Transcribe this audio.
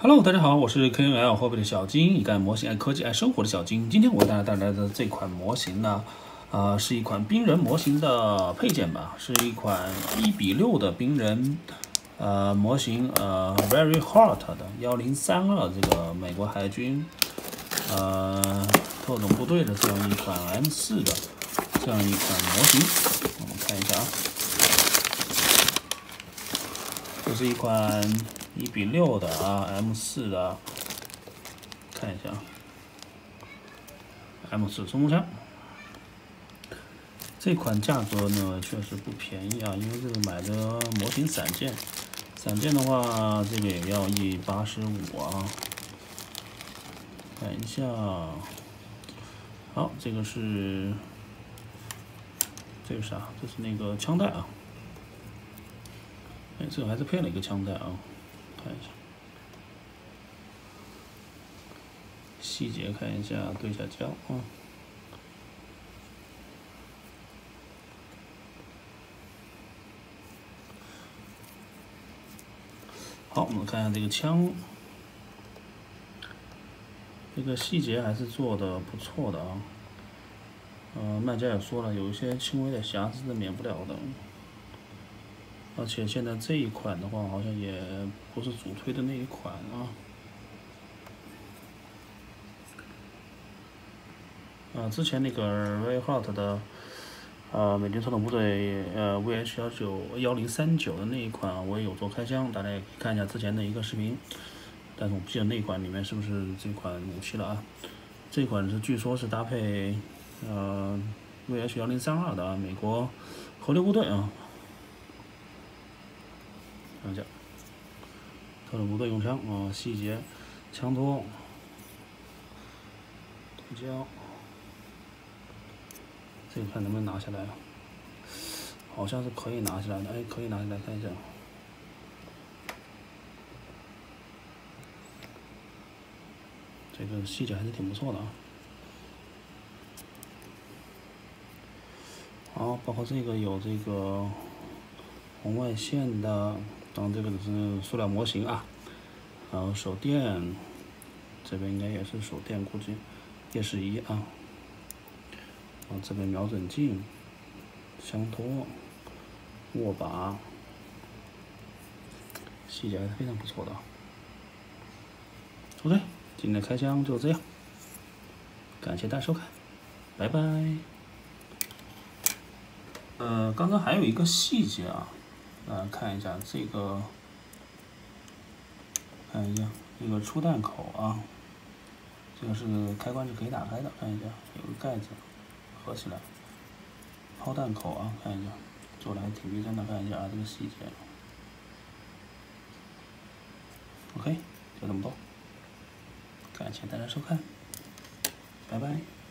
Hello，大家好，我是 KNL 货币的小金，一个爱模型、爱科技、爱生活的小金。今天我为大家带来的这款模型呢，是一款冰人模型的配件吧，是一款1:6的冰人模型，Very Hot 的1032这个美国海军特种部队的这样一款 M4的这样一款模型，我们看一下啊，这是一款1:6的M4的，看一下M4冲锋枪。这款价格呢确实不便宜啊，因为这个买的模型散件，散件的话这个也要185啊。看一下，好，这个是啥？这是那个枪带啊。哎，这个还是配了一个枪带啊，看一下。细节看一下，对一下焦啊。好，我们看一下这个枪，这个细节还是做的不错的啊。卖家也说了，有一些轻微的瑕疵是免不了的。而且现在这一款的话，好像也不是主推的那一款啊。之前那个 Very Hot 的美军特种部队VH1039的那一款，我也有做开箱，大家也可以看一下之前的一个视频。但是我不记得那款里面是不是这款武器了啊？这款是据说是搭配VH1032的美国河流部队啊。看一下特种部队用枪啊，细节、枪托、对焦，这个看能不能拿下来啊？好像是可以拿下来的，哎，可以拿下来，看一下。这个细节还是挺不错的啊。好，包括这个有这个红外线的，当然这个是塑料模型啊。然后手电，这边应该也是手电，估计夜视仪啊。然后这边瞄准镜、枪托、握把，细节还是非常不错的。OK， 今天的开箱就这样，感谢大家收看，拜拜。刚刚还有一个细节啊，看一下这个，看一下这个出弹口啊，这个是开关是可以打开的，看一下有个盖子，合起来，抛弹口啊，看一下，做的还挺逼真的，看一下啊这个细节。OK，就这么多，感谢大家收看，拜拜。